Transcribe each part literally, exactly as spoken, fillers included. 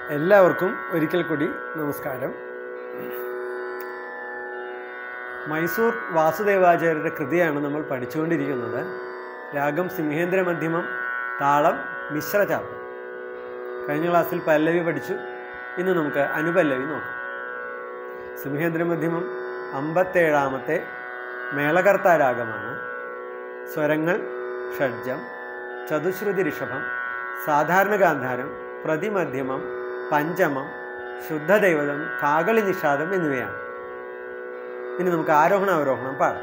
എല്ലാവർക്കും ഒരിക്കൽ കൂടി നമസ്കാരം. മൈസൂർ വാസുദേവാചാര്യരുടെ കൃതിയാണ് നമ്മൾ പഠിച്ചുകൊണ്ടിരിക്കുന്നത്. രാഗം സിംഹേന്ദ്ര മധ്യമം, താളം മിശ്രചാപ്പ്. കഴിഞ്ഞ ക്ലാസ്സിൽ പല്ലവി പഠിച്ചു. ഇന്ന് നമുക്ക് അനുപല്ലവി നോക്കാം. സിംഹേന്ദ്ര മധ്യമം അമ്പത്തേഴാമത്തെ മേളകർത്താ രാഗമാണ്. സ്വരങ്ങൾ ഷഡ്ജം, ചതുശ്രുതി ഋഷഭം, സാധാരണ ഗാന്ധാരം, പ്രതിമധ്യമം, പഞ്ചമം, ശുദ്ധദൈവതം, കാകളി നിഷാദം എന്നിവയാണ്. ഇനി നമുക്ക് ആരോഹണ അവരോഹണം പാടാം.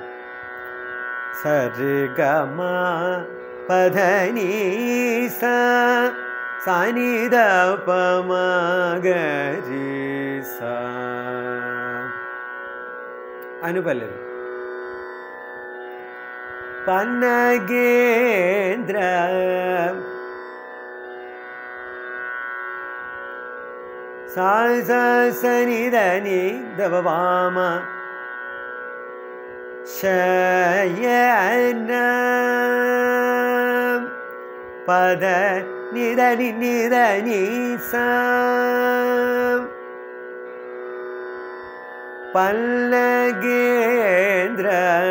സരിഗമ പധനി സ സാനിധ പമഗരി സ. അനുപല്ലവി. പന്നഗേന്ദ്ര സാ സാ സനിധനി ദവവാമ ശയന പദ നിധനി നിധനി സ. പല്ലഗേന്ദ്ര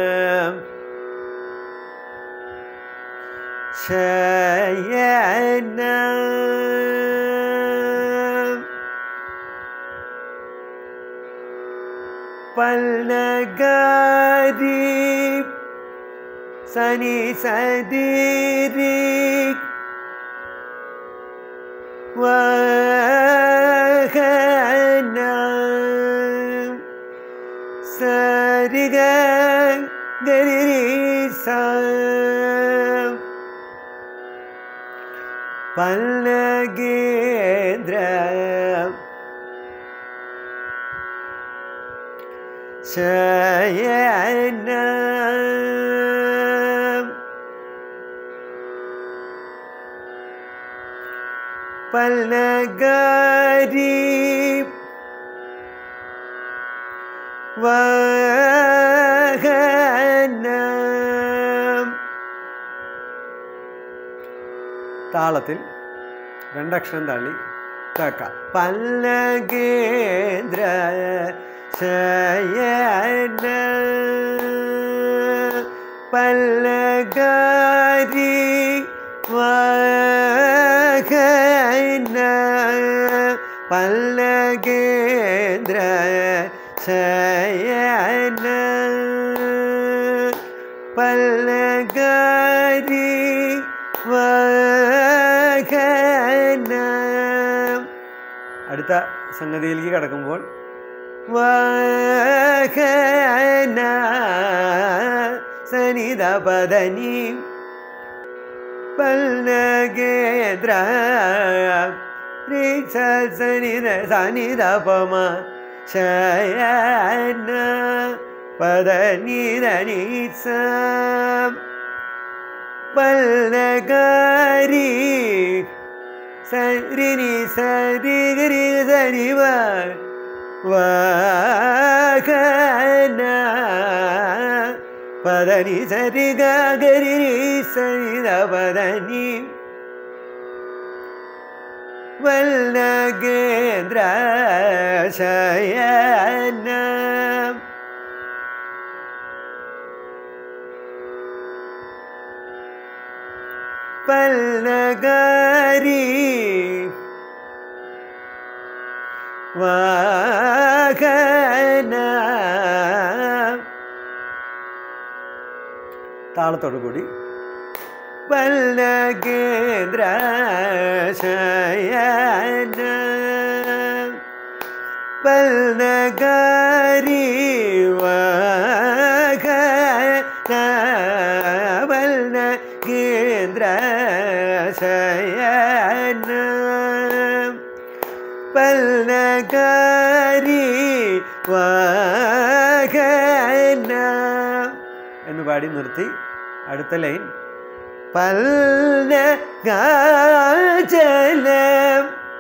ശയന പല്ലഗരി സനി സദിരി വഹന സരിഗ ഗരി സ. പല്ലഗേന്ദ്ര ശയന പല്ലഗരി വഹന. താളത്തിൽ രണ്ടക്ഷരം തള്ളി കേൾക്കാം. പല്ലഗേന്ദ്ര ശയന പല്ലഗരി വഹന. പല്ലഗേന്ദ്ര ശയന പല്ലഗരി വഹന. അടുത്ത സംഗതിയിലേക്ക് കടക്കുമ്പോൾ വഹന സനിധ പദനി പല്ലഗേന്ദ്ര സനിധ സനിധ പമ ശയന പദനിധനി സ. പല്ലഗരി സരിനി സരി ഗരി സരി വഹന പദനി സരി ഗരി സരിധ പദനി. പല്ലഗേന്ദ്ര ശയന പല്ലഗരി വഹന. താളത്തോടു കൂടി പല്ലഗേന്ദ്ര ശയന പല്ലഗരി വഹന. പല്ലഗേന്ദ്ര ശയന പല്ലഗരി വഹന എന്ന് പാടി നിർത്തി. അടുത്ത ലൈൻ പല്ലഗാചലം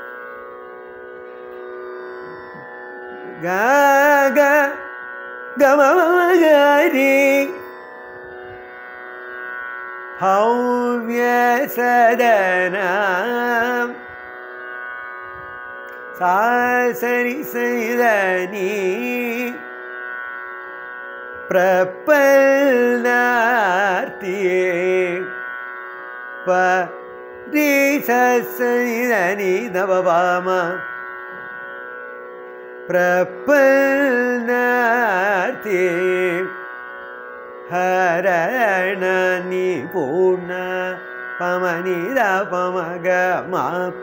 ഗാഗ ഗമഗരി ഭവ്യ സദന சா சரி செய்தனி பிரபல்னார்த்தியே ப ரீ சரி நவபாம பிரபல்னார்த்தியே ஹரண நிபுண பமனித பமக மாப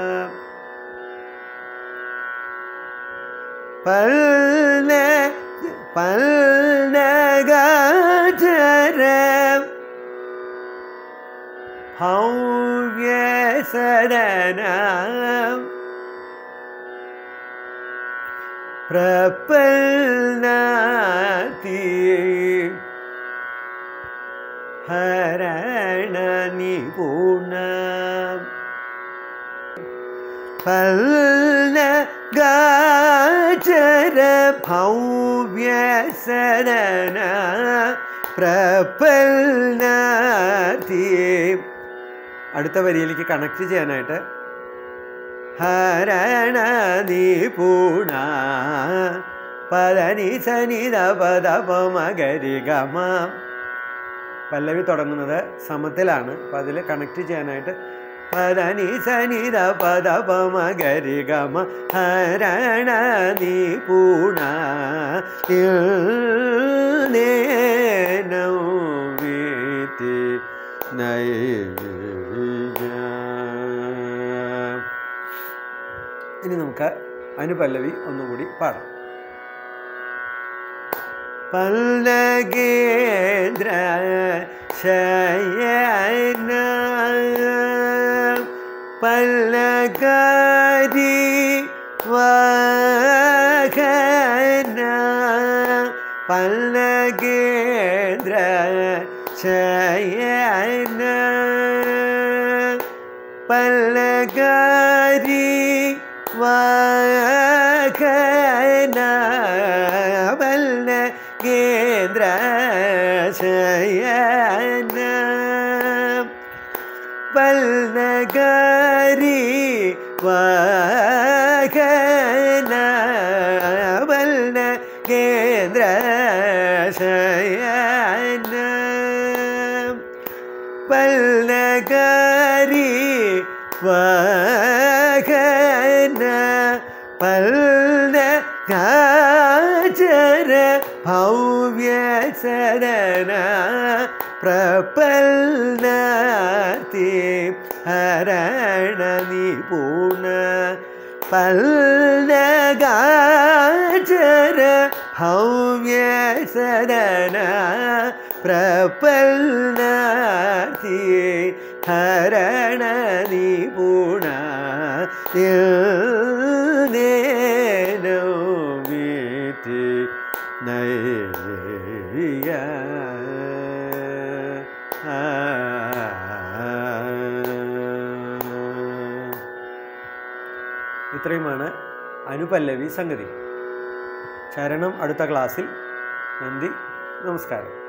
பல்ன பல்னகாச்சர பௌவ்ய சரணம் பிரபல்னாதி ஹரண நிபுண பல்னகாச்சர பௌவ்ய சரண பிரபல்னாதி. അടുത്ത വരിയിലേക്ക് കണക്ട് ചെയ്യാനായിട്ട് ഹരണ നിപുണ പദനി സനിധ പദ പമഗരി ഗമ. പല്ലവി തുടങ്ങുന്നത് സമത്തിലാണ്. അപ്പം അതിൽ കണക്ട് ചെയ്യാനായിട്ട് പദനി സനിധ പദ പമഗരി ഗമ ഹരണ നിപുണ നൗവീതി നൈ. ഇനി നമുക്ക് അനുപല്ലവി ഒന്നുകൂടി പാടാം. പല്ലഗേന്ദ്ര ശയന പല്ലകാരി വാഹന പല്ലഗേന്ദ്ര ശയന പല്ലകാരി വാഹന പല്ലഗേന്ദ്ര ശയന പല്ലകാരി വാഹന പല്ലഗേന്ദ്ര ശയന പല്ലകാരി വാഹന പല്ലകാചര ഭൗവ്യ ശരണ പ്രപൽനാതി ഹരണ നിപുണ പല്ലകാചര ഭൗവ്യ ശരണ പ്രപൽനാതി ഹരണ നിപുണ നൗവീതി നൈയ. ഇത്രയുമാണ് അനുപല്ലവി സംഗതി. ചരണം അടുത്ത ക്ലാസ്സിൽ. നന്ദി, നമസ്കാരം.